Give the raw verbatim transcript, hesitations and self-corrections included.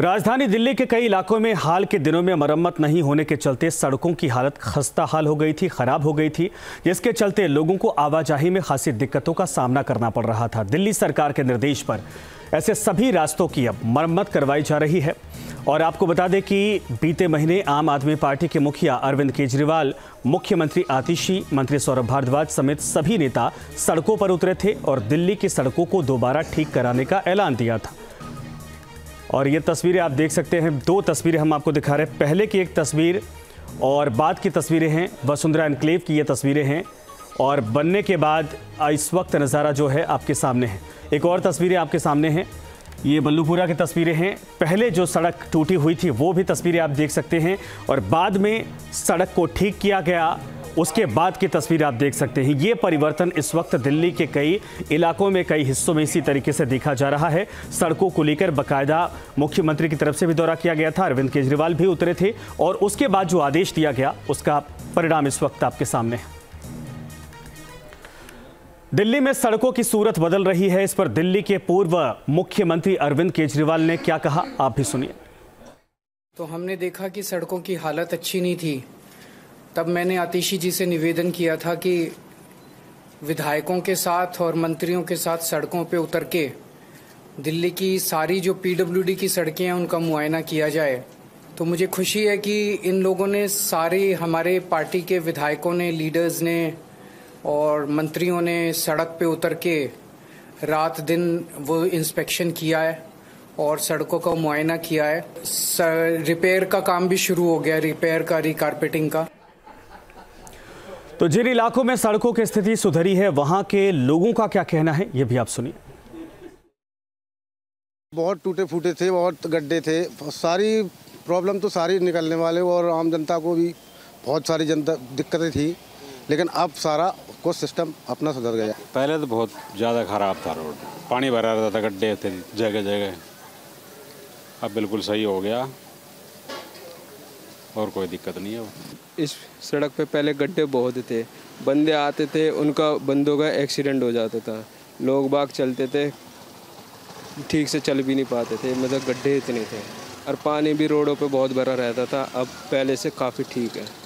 राजधानी दिल्ली के कई इलाकों में हाल के दिनों में मरम्मत नहीं होने के चलते सड़कों की हालत खस्ता हाल हो गई थी, खराब हो गई थी, जिसके चलते लोगों को आवाजाही में खासी दिक्कतों का सामना करना पड़ रहा था। दिल्ली सरकार के निर्देश पर ऐसे सभी रास्तों की अब मरम्मत करवाई जा रही है। और आपको बता दें कि बीते महीने आम आदमी पार्टी के मुखिया अरविंद केजरीवाल, मुख्यमंत्री आतिशी, मंत्री सौरभ भारद्वाज समेत सभी नेता सड़कों पर उतरे थे और दिल्ली की सड़कों को दोबारा ठीक कराने का ऐलान दिया था। और ये तस्वीरें आप देख सकते हैं, दो तस्वीरें हम आपको दिखा रहे हैं। पहले की एक तस्वीर और बाद की तस्वीरें हैं, वसुंधरा एनक्लेव की ये तस्वीरें हैं और बनने के बाद इस वक्त नज़ारा जो है आपके सामने है। एक और तस्वीरें आपके सामने हैं, ये बल्लूपुरा की तस्वीरें हैं। पहले जो सड़क टूटी हुई थी वो भी तस्वीरें आप देख सकते हैं और बाद में सड़क को ठीक किया गया, उसके बाद की तस्वीर आप देख सकते हैं। ये परिवर्तन इस वक्त दिल्ली के कई इलाकों में, कई हिस्सों में इसी तरीके से देखा जा रहा है। सड़कों को लेकर बाकायदा मुख्यमंत्री की तरफ से भी दौरा किया गया था, अरविंद केजरीवाल भी उतरे थे और उसके बाद जो आदेश दिया गया उसका परिणाम इस वक्त आपके सामने है। दिल्ली में सड़कों की सूरत बदल रही है, इस पर दिल्ली के पूर्व मुख्यमंत्री अरविंद केजरीवाल ने क्या कहा, आप भी सुनिए। तो हमने देखा कि सड़कों की हालत अच्छी नहीं थी, तब मैंने आतिशी जी से निवेदन किया था कि विधायकों के साथ और मंत्रियों के साथ सड़कों पे उतर के दिल्ली की सारी जो पीडब्ल्यूडी की सड़कें हैं उनका मुआयना किया जाए। तो मुझे खुशी है कि इन लोगों ने, सारे हमारे पार्टी के विधायकों ने, लीडर्स ने और मंत्रियों ने सड़क पे उतर के रात दिन वो इंस्पेक्शन किया है और सड़कों का मुआयना किया है। रिपेयर का काम भी शुरू हो गया, रिपेयर का, रिकारपेटिंग का। तो जिन इलाकों में सड़कों की स्थिति सुधरी है वहां के लोगों का क्या कहना है, ये भी आप सुनिए। बहुत टूटे फूटे थे, बहुत गड्ढे थे, सारी प्रॉब्लम तो सारी निकलने वाले और आम जनता को भी बहुत सारी जनता दिक्कतें थी, लेकिन अब सारा को सिस्टम अपना सुधर गया। पहले तो बहुत ज़्यादा खराब था रोड, पानी भरा रहता था, गड्ढे थे जगह जगह। अब बिल्कुल सही हो गया और कोई दिक्कत नहीं है। इस सड़क पे पहले गड्ढे बहुत थे, बंदे आते थे, उनका बंदों का एक्सीडेंट हो जाता था, लोग बाग चलते थे ठीक से चल भी नहीं पाते थे, मतलब गड्ढे इतने थे और पानी भी रोडों पे बहुत भरा रहता था। अब पहले से काफ़ी ठीक है।